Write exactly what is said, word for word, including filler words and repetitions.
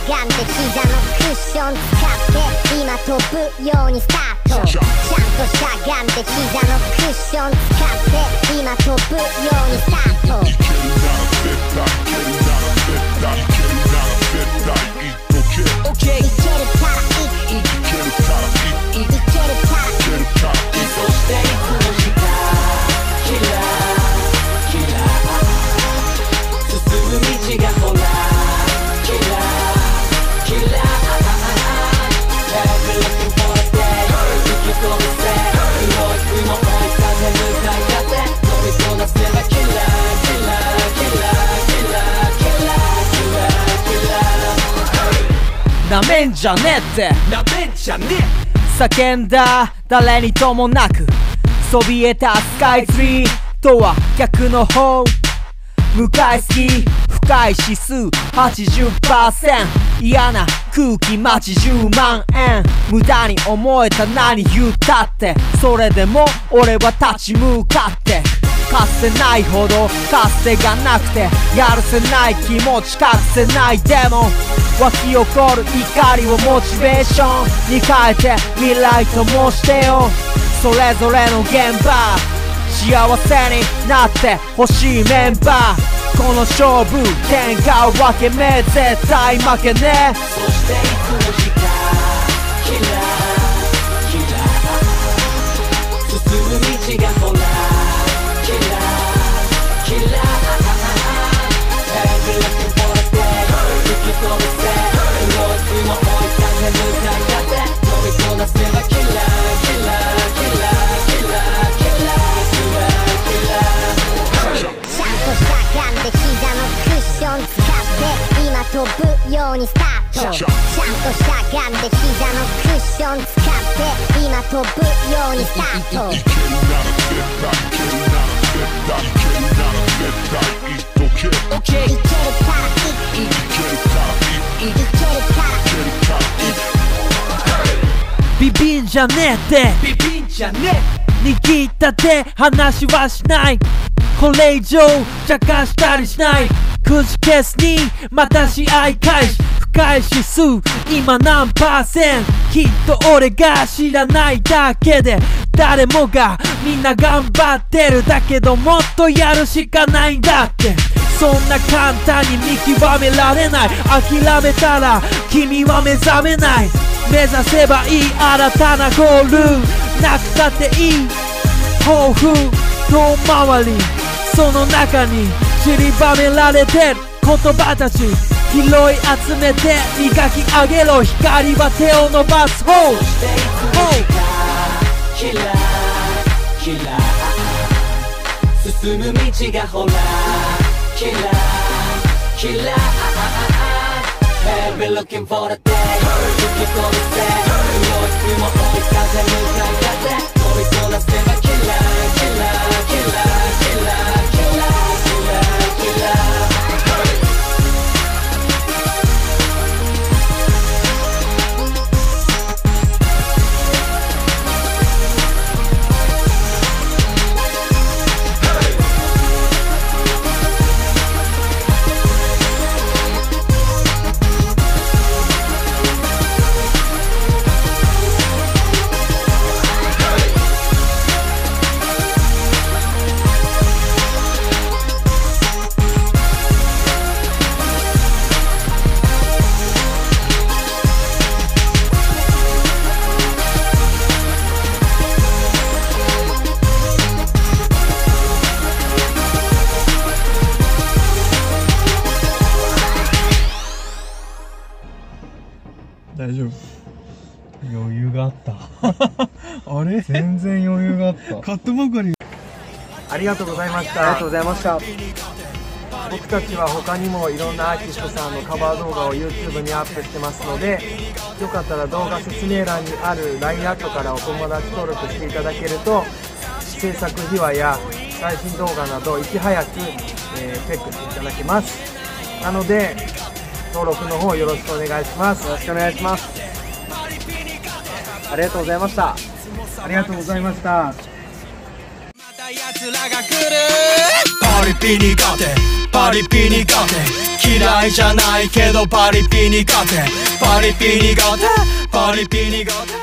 がんで膝のクッション使って今飛ぶようにスタート。ちゃんとしゃがんで膝のクッション使って今飛ぶようにスタート。いけるなら絶対いけるなら絶対いけるなら絶対いっとけ。オッケーいけるからいいいけるからいいいけるからいけるからいい。そしていつの日かキラーキラー進む道がほらキラーキラー Ever looking for a day 吹き飛ぶぜ黒い雲追い風向かい風乗りこなせばキラーキラーキラーキラーキラーキラーキラーなめんじゃねえってなめんじゃねえ叫んだ誰にともなくそびえたスカイツリーとは逆の方向かいすぎ深い指数 はちじゅっパーセント 嫌な空気待ちじゅうまんえん無駄に思えた何言ったってそれでも俺は立ち向かってかつてないほどかつてがなくてやるせない気持ち隠せないでも湧き起こる怒りをモチベーションに変えて未来ともしてよそれぞれの現場幸せになってほしいメンバーこの勝負天下を分け目絶対負けねえそしていつの日かキラーキラー進む道がほらキラーキラー Ever looking for a day 吹き飛ぶぜ黒い雲追い風向かい風乗りこなせばキラーキラーキラーキラーキラーキラーキラーちゃんとしゃがんで膝のクッション使って今飛ぶようにスタートちゃんとしゃがんで膝のクッション使って今飛ぶようにスタートいけるなら絶対いけるなら絶対いけるなら絶対いっとけオッケーいけるからいいいけるからいいいけるからいけるからいいビビンじゃねえってビビンじゃねえ握った手話はしないこれ以上茶化したりしないくじけずにまた試合開始深い指数今何パーセントきっと俺が知らないだけで誰もがみんな頑張ってるだけどもっとやるしかないんだってそんな簡単に見極められない諦めたら君は目覚めない目指せばいい新たなゴールなくたっていい抱負遠回りその中に散りばめられてる言葉たち拾い集めて磨き上げろ光は手を伸ばす方キラーキラー進む道がほらキラーキラー Ever looking for a day 吹き飛ぶぜ黒い雲追い風向かい風乗りこなせばキラーキラーキラーキラーキラーキラーキラーキラー大丈夫余裕があったあれ全然余裕があったカットばかりありがとうございましたありがとうございました僕たちは他にもいろんなアーティストさんのカバー動画を YouTube にアップしてますのでよかったら動画説明欄にある ライン アットからお友達登録していただけると制作秘話や最新動画などいち早く、えー、チェックしていただけますなので登録の方よろしくお願いしますよろしくお願いしますありがとうございましたありがとうございました奴らが来るパリピ苦手パリピ苦手嫌いじゃないけどパリピ苦手パリピ苦手パリピ苦手